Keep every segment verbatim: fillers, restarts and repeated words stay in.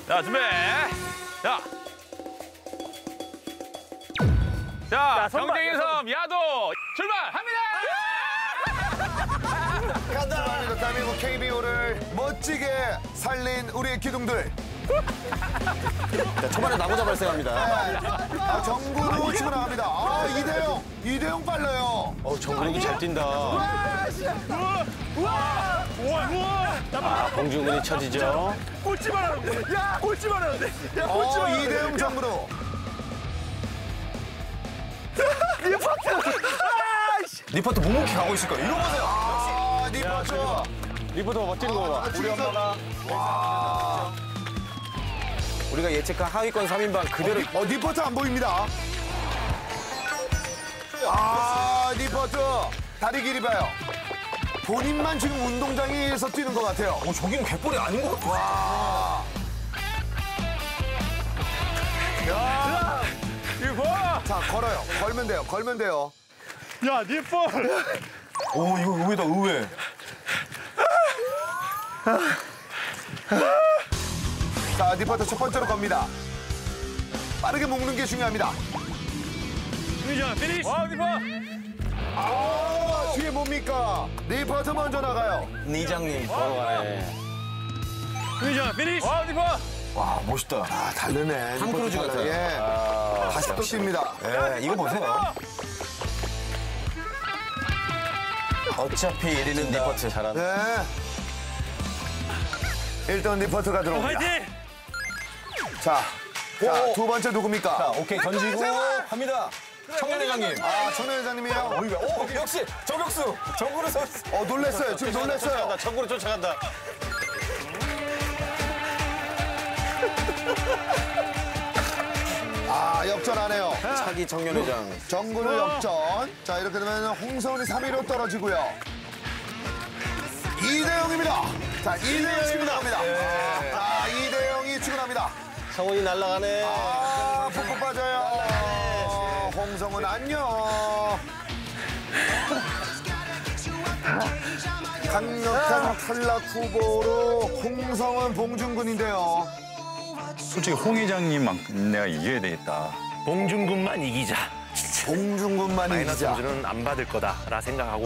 자, 준비. 자. 자, 경쟁의 섬 야도 출발합니다. 간다. 대한민국 케이비오를 멋지게 살린 우리의 기둥들. 자, 초반에 나고자 발생합니다. 네. 아, 정근우 치고 나갑니다. 아, 이대영. 이대영 빨라요. 어, 정근욱이 잘 뛴다. 우와, 우와, 우와. 아, 봉준근이 쳐지죠. 꼴찌만 하는데. 야, 꼴찌만 하는데. 야, 어, 이대영 정근우. 리포트 묵묵히 가고 있을 거예요. 이거 보세요. 아, 니퍼트. 리포트가 멋지는 거 봐. 우리 엄마가. 와. 우리가 예측한 하위권 삼 인방 그대로. 어, 니퍼트 안 보입니다. 아, 니퍼트. 다리 길이 봐요. 본인만 지금 운동장에서 뛰는 것 같아요. 어, 저기는 갯벌이 아닌 것 같아. 와. 야, 이거 봐. 자, 걸어요. 걸면 돼요. 걸면 돼요. 야, 니 볼. 오, 이거 의외다, 의외. 자, 니퍼트 첫 번째로 겁니다. 빠르게 묶는 게 중요합니다. 피니시. 피니시. 와, 니 볼. 아, 뒤에 뭡니까? 니퍼트 먼저 나가요. 이장님 바로 가네. 피니시. 피니시. 와, 니 볼. 와, 멋있다. 아, 다르네. 탐 크루즈 니퍼트 같아요. 예. 아, 다시 또 뜁니다. 예, 이거 보세요. 어차피 일 위는 리포트 잘한다. 네. 일단 리퍼트가 들어옵니다. 화이팅! 자, 자, 오. 두 번째 누굽니까? 자, 오케이, 던지고 합니다. 청년회장님. 아, 청년 회장님이요? 어이가, 오, 역시 정혁수, 정구르 선수. 어, 놀랬어요. 지금 놀랬어요. 정구르 쫓아간다. 아, 역전하네요. 차기 청년회장. 정근우 역전. 자, 이렇게 되면 홍성훈이 삼 위로 떨어지고요. 이대영입니다. 자, 이대영이 치고 나갑니다. 아, 이대영이 치고 납니다. 성훈이 날아가네. 아, 푹푹 빠져요. 홍성훈 안녕. 강력한 탈락 후보로 홍성훈, 봉준근인데요. 솔직히 홍 회장님만큼 내가 이겨야 되겠다. 봉준근만 이기자. 봉준근만 마이너스 이기자. 점수는 안 받을 거다라 생각하고.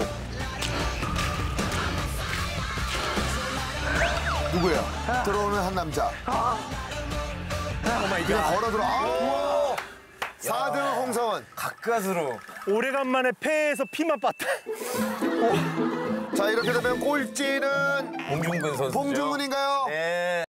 누구예요? 들어오는 한 남자. 그냥 걸어 들어. 아, 사 등 홍성훈. 가까스로. 오래간만에 폐에서 피만 빻다. 자, 이렇게 되면 꼴찌는 봉준근 선수. 봉준근인가요? 네.